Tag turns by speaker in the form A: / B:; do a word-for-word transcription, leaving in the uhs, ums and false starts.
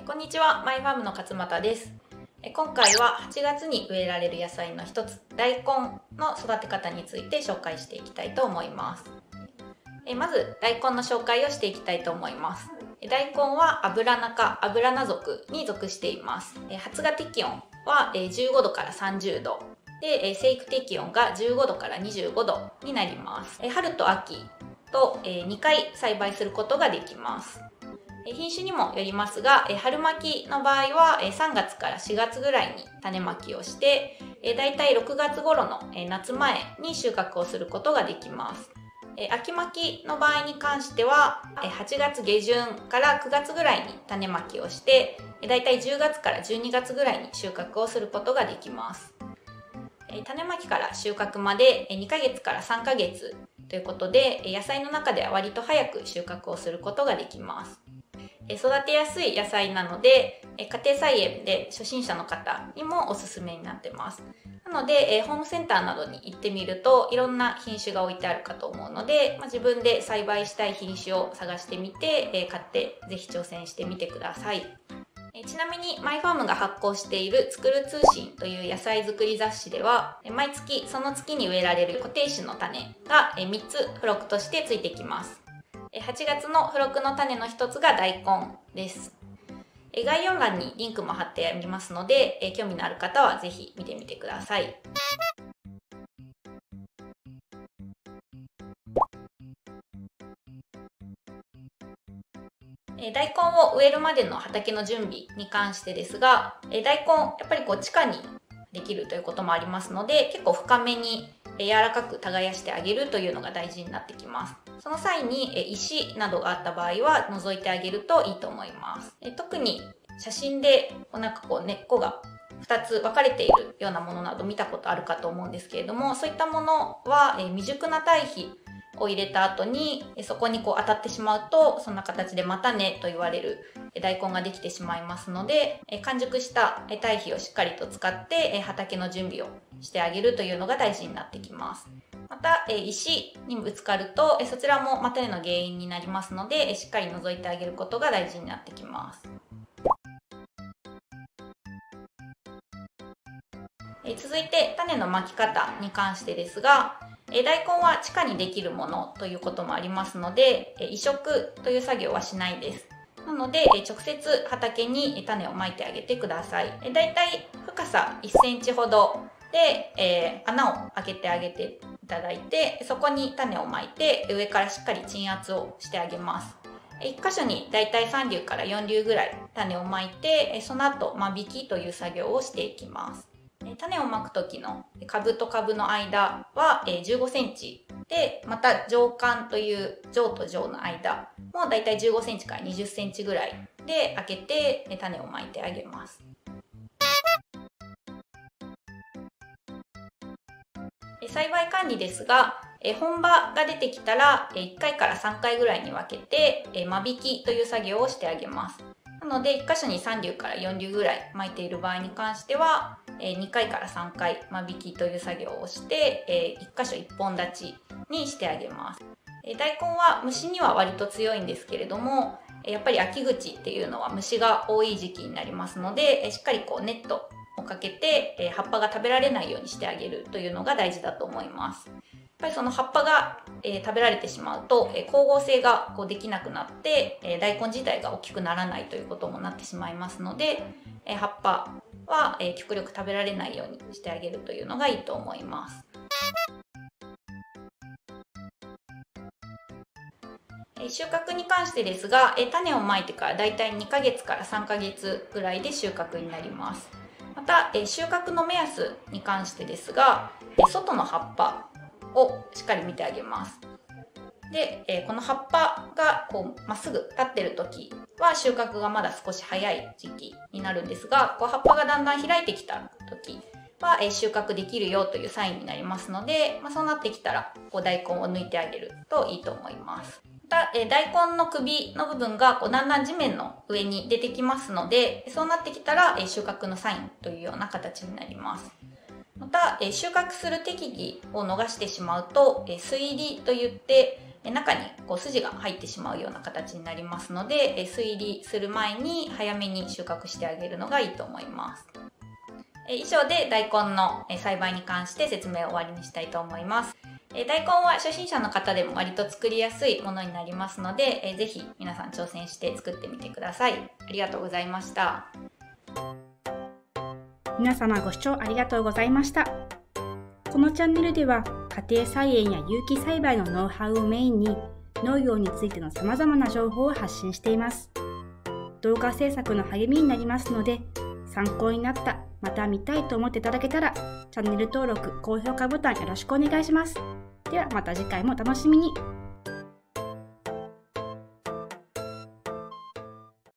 A: こんにちは、マイファームの勝俣です。今回ははちがつに植えられる野菜の一つ、大根の育て方について紹介していきたいと思います。まず大根の紹介をしていきたいと思います。大根はアブラナ科アブラナ属に属しています。発芽適温はじゅうごどからさんじゅうどで、生育適温がじゅうごどからにじゅうごどになります。春と秋とにかい栽培することができます。品種にもよりますが、春巻きの場合はさんがつからしがつぐらいに種まきをして、だいたいろくがつ頃の夏前に収穫をすることができます。秋巻きの場合に関してははちがつげじゅんからくがつぐらいに種まきをして、だいたいじゅうがつからじゅうにがつぐらいに収穫をすることができます。種まきから収穫までにかげつからさんかげつということで、野菜の中では割と早く収穫をすることができます。育てやすい野菜なので、家庭菜園で初心者の方にもおすすめになってます。なので、ホームセンターなどに行ってみるといろんな品種が置いてあるかと思うので、まあ、自分で栽培したい品種を探してみて、買ってぜひ挑戦してみてください。ちなみにマイファームが発行している作る通信という野菜作り雑誌では、毎月その月に植えられる固定種の種がみっつ付録としてついてきます。はちがつの付録の種の一つが大根です。概要欄にリンクも貼ってありますので、興味のある方はぜひ見てみてください。大根を植えるまでの畑の準備に関してですが、大根やっぱりこう地下にできるということもありますので、結構深めに柔らかく耕してあげるというのが大事になってきます。その際に石などがあった場合は除いてあげるといいと思います。特に写真でなんかこう根っこがふたつ分かれているようなものなど見たことあるかと思うんですけれども、そういったものは未熟な堆肥を入れた後にそこにこう当たってしまうと、そんな形でまた根と言われる大根ができてしまいますので、完熟した堆肥をしっかりと使って畑の準備をしてあげるというのが大事になってきます。また石にぶつかるとそちらもまた根の原因になりますので、しっかり除いてあげることが大事になってきます。続いて種のまき方に関してですが、大根は地下にできるものということもありますので、移植という作業はしないです。なので直接畑に種をまいてあげてください。だいたい深さいっセンチほどで、えー、穴を開けてあげていただいて、そこに種をまいて上からしっかり鎮圧をしてあげます。いっかしょにだいたいさんりゅうからよんりゅうぐらい種をまいて、その後間引きという作業をしていきます。種をまく時の株と株の間はじゅうごセンチで、また上間という上と上の間もだいたいじゅうごセンチからにじゅっセンチぐらいで開けて種をまいてあげます。栽培管理ですが、本葉が出てきたらいっかいからさんかいぐらいに分けて間引きという作業をしてあげます。なのでいっかしょにさんりゅうからよんりゅうぐらいまいている場合に関してはにかいからさんかい間引きという作業をしていっかしょいっぽん立ちにしてあげます。大根は虫には割と強いんですけれども、やっぱり秋口っていうのは虫が多い時期になりますので、しっかりこうネットをかけて葉っぱが食べられないようにしてあげるというのが大事だと思います。やっぱりその葉っぱが食べられてしまうと光合成がこうできなくなって大根自体が大きくならないということもなってしまいますので、葉っぱは極力食べられないようにしてあげるというのがいいと思います。収穫に関してですが、種をまいてからだいたいにかげつからさんかげつぐらいで収穫になります。また収穫の目安に関してですが、外の葉っぱをしっかり見てあげます。でこの葉っぱがこうまっすぐ立ってる時は収穫がまだ少し早い時期になるんですが、こう葉っぱがだんだん開いてきた時は収穫できるよというサインになりますので、まあ、そうなってきたらこう大根を抜いてあげるといいと思います。また大根の首の部分がこうだんだん地面の上に出てきますので、そうなってきたら収穫のサインというような形になります。また収穫する適宜を逃してしまうと水利といって中にこう筋が入ってしまうような形になりますので、推理する前に早めに収穫してあげるのがいいと思います。以上で大根の栽培に関して説明を終わりにしたいと思います。大根は初心者の方でも割と作りやすいものになりますので、ぜひ皆さん挑戦して作ってみてください。ありがとうございました。
B: 皆様ご視聴ありがとうございました。このチャンネルでは家庭菜園や有機栽培のノウハウをメインに農業についての様々な情報を発信しています。動画制作の励みになりますので、参考になった、また見たいと思っていただけたらチャンネル登録、高評価ボタンよろしくお願いします。ではまた次回もお楽しみに。